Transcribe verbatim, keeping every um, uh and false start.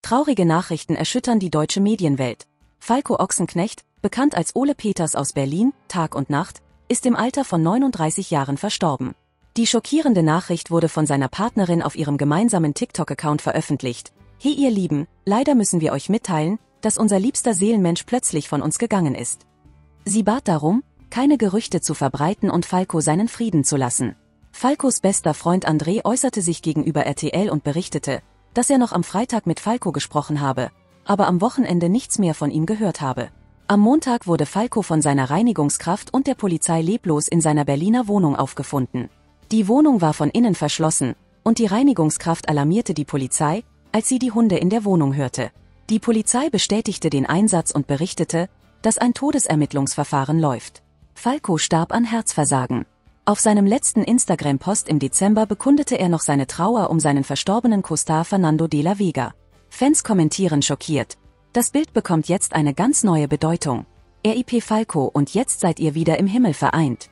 Traurige Nachrichten erschüttern die deutsche Medienwelt. Falco Ochsenknecht, bekannt als Ole Peters aus Berlin, Tag und Nacht, ist im Alter von neununddreißig Jahren verstorben. Die schockierende Nachricht wurde von seiner Partnerin auf ihrem gemeinsamen TikTok-Account veröffentlicht. Hey ihr Lieben, leider müssen wir euch mitteilen, dass unser liebster Seelenmensch plötzlich von uns gegangen ist. Sie bat darum, keine Gerüchte zu verbreiten und Falco seinen Frieden zu lassen. Falcos bester Freund André äußerte sich gegenüber R T L und berichtete, dass er noch am Freitag mit Falco gesprochen habe, aber am Wochenende nichts mehr von ihm gehört habe. Am Montag wurde Falco von seiner Reinigungskraft und der Polizei leblos in seiner Berliner Wohnung aufgefunden. Die Wohnung war von innen verschlossen, und die Reinigungskraft alarmierte die Polizei, als sie die Hunde in der Wohnung hörte. Die Polizei bestätigte den Einsatz und berichtete, dass ein Todesermittlungsverfahren läuft. Falco starb an Herzversagen. Auf seinem letzten Instagram-Post im Dezember bekundete er noch seine Trauer um seinen verstorbenen Co-Star Fernando de la Vega. Fans kommentieren schockiert: Das Bild bekommt jetzt eine ganz neue Bedeutung. R I P Falco und jetzt seid ihr wieder im Himmel vereint.